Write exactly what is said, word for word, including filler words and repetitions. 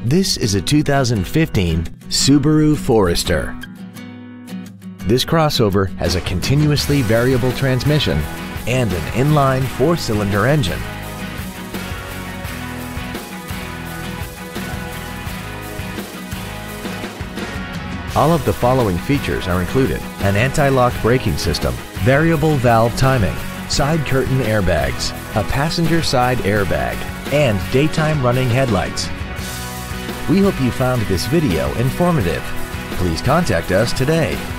This is a two thousand fifteen Subaru Forester. This crossover has a continuously variable transmission and an inline four-cylinder engine. All of the following features are included: an anti-lock braking system, variable valve timing, side curtain airbags, a passenger side airbag, and daytime running headlights. We hope you found this video informative. Please contact us today.